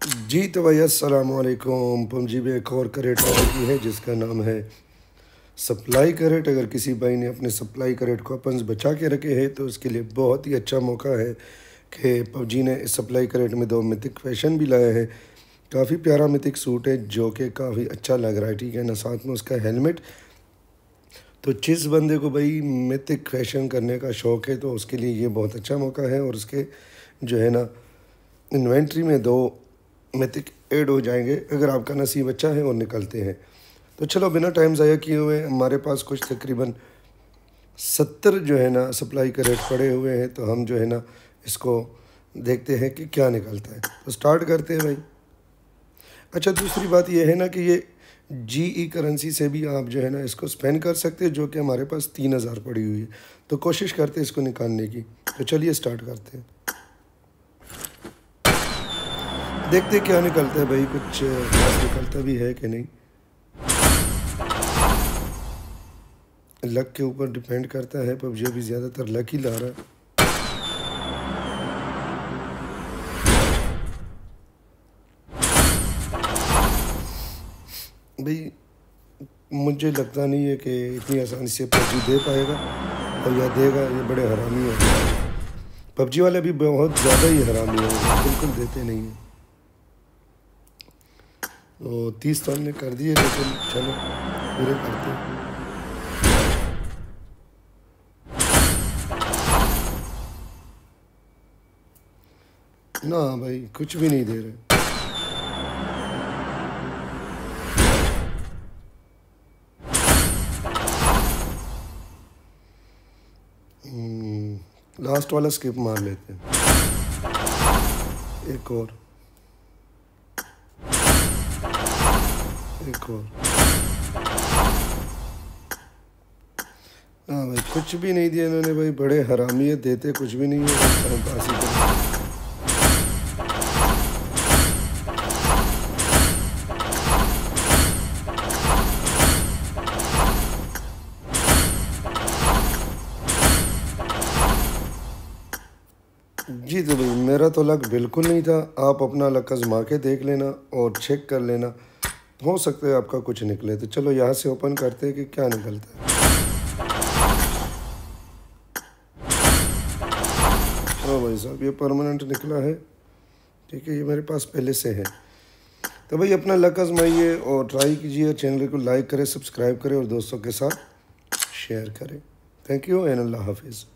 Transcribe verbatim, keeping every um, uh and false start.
जी तो भैया अस्सलाम वालेकुम। पबजी में एक और करेट आ चुकी है जिसका नाम है सप्लाई करेट। अगर किसी भाई ने अपने सप्लाई करेट को अपन बचा के रखे हैं तो उसके लिए बहुत ही अच्छा मौका है कि पबजी ने इस सप्लाई करेट में दो मिथिक फैशन भी लाया है। काफ़ी प्यारा मिथिक सूट है जो कि काफ़ी अच्छा लग रहा है, ठीक है ना। साथ में उसका हेलमेट। तो जिस बंदे को भाई मिथिक फैशन करने का शौक़ है तो उसके लिए ये बहुत अच्छा मौका है। और उसके जो है ना इन्वेंट्री में दो मिथिक ऐड हो जाएंगे अगर आपका नसीब अच्छा है और निकलते हैं। तो चलो बिना टाइम ज़ाया किए हुए हमारे पास कुछ तकरीबन सत्तर जो है ना सप्लाई करेट पड़े हुए हैं, तो हम जो है ना इसको देखते हैं कि क्या निकलता है। तो स्टार्ट करते हैं भाई। अच्छा, दूसरी बात यह है ना कि ये जी ई करेंसी से भी आप जो है ना इसको स्पेंड कर सकते हैं, जो कि हमारे पास तीन हज़ार पड़ी हुई है। तो कोशिश करते हैं इसको निकालने की। तो चलिए स्टार्ट करते हैं, देखते क्या निकलता है भाई। कुछ खास निकलता भी है कि नहीं, लक के ऊपर डिपेंड करता है। पबजी अभी ज़्यादातर लक ही ला रहा है। भाई मुझे लगता नहीं है कि इतनी आसानी से पबजी दे पाएगा, और या देगा ये बड़े हरामी हैं। पबजी वाले भी बहुत ज़्यादा ही हरामी हैं, बिल्कुल देते नहीं हैं। तो तीस तो हमने कर दिए, लेकिन चलो पूरे करते हैं। ना भाई कुछ भी नहीं दे रहे। लास्ट वाला स्किप मार लेते हैं। एक और एक और हाँ भाई कुछ भी नहीं दिया इन्होंने। भाई बड़े हरामी है, देते कुछ भी नहीं है। पास ही जी तो भाई मेरा तो लक बिल्कुल नहीं था। आप अपना लक आजमा के देख लेना और चेक कर लेना, हो सकता है आपका कुछ निकले। तो चलो यहाँ से ओपन करते हैं कि क्या निकलता है। हाँ भाई साहब ये परमानेंट निकला है, ठीक है। ये मेरे पास पहले से है। तो भाई अपना लक आजमाइए और ट्राई कीजिए। चैनल को लाइक करें, सब्सक्राइब करें और दोस्तों के साथ शेयर करें। थैंक यू एंड अल्लाह हाफिज़।